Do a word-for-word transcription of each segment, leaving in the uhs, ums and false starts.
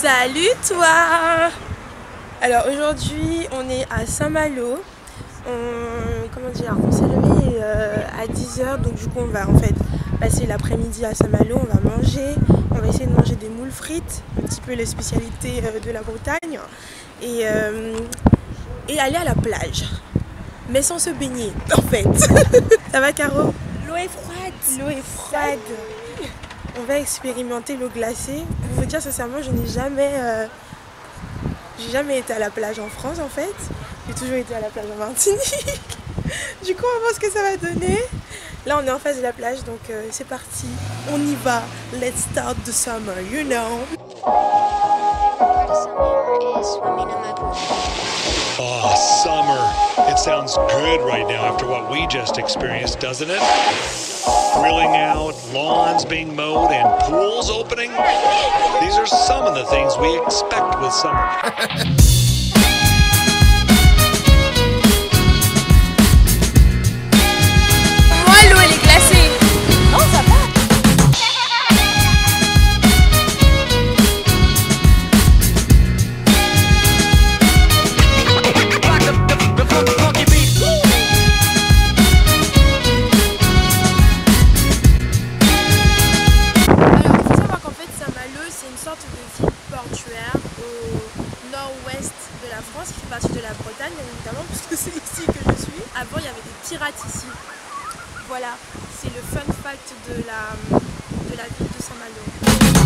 Salut toi! Alors aujourd'hui on est à Saint-Malo. On, comment dire, on s'est levé euh, à dix heures, donc du coup on va en fait passer l'après-midi à Saint-Malo, on va manger, on va essayer de manger des moules frites, un petit peu les spécialités euh, de la Bretagne, et, euh, et aller à la plage, mais sans se baigner en fait. Ça va Caro? L'eau est froide. L'eau est froide. On va expérimenter l'eau glacée. Pour vous dire sincèrement, je n'ai jamais, euh, j'ai jamais été à la plage en France en fait. J'ai toujours été à la plage en Martinique. Du coup, on va voir ce que ça va donner. Là, on est en face de la plage, donc euh, c'est parti. On y va. Let's start the summer, you know. Oh, summer. It sounds good right now after what we just experienced, doesn't it? Grilling out, lawns being mowed, and pools opening. These are some of the things we expect with summer. Qui fait partie de la Bretagne, bien évidemment, puisque c'est ici que je suis. Avant, il y avait des pirates ici. Voilà, c'est le fun fact de la, de la ville de Saint-Malo.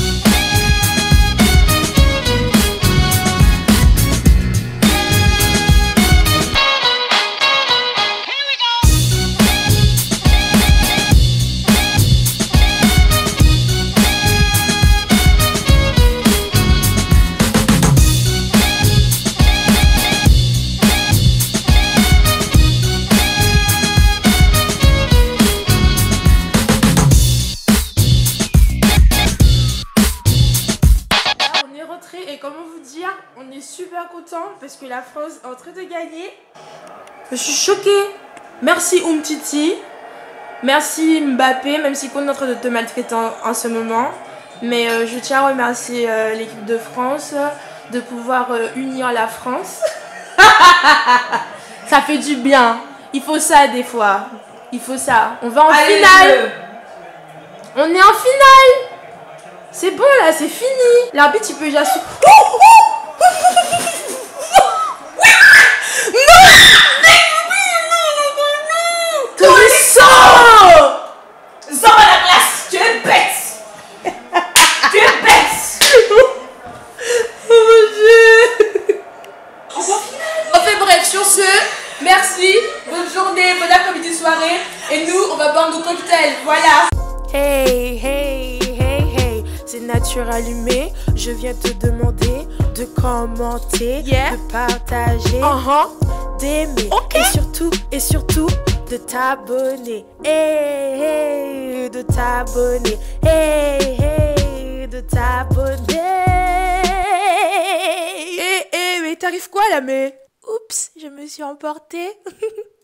Et comment vous dire, on est super content parce que la France est en train de gagner. Je suis choquée. Merci Umtiti. Merci Mbappé, même si on est en train de te maltraiter en, en ce moment. Mais euh, je tiens à remercier euh, l'équipe de France de pouvoir euh, unir la France. Ça fait du bien. Il faut ça des fois. Il faut ça. On va en Allez, finale. On est en finale. C'est bon là, c'est fini. L'arbitre il peut déjà su... Oh, oh, non, non, non, sang. Sors à la place. Tu es bête. Tu es bête. Oh mon Dieu. On va en finale. Enfin bref, sur ce, merci. Bonne journée, bonne après-midi, soirée. Et nous, on va boire nos cocktails. Voilà. Hey, hey, hey, hey. C'est Nature Allumée. Je viens te demander de commenter, yeah, de partager, uh-huh, d'aimer, okay, et surtout, et surtout, de t'abonner. Hey, hey, de t'abonner. Hey, hey, de t'abonner. Eh, hey, mais t'arrives quoi là, mais... Oups, je me suis emportée.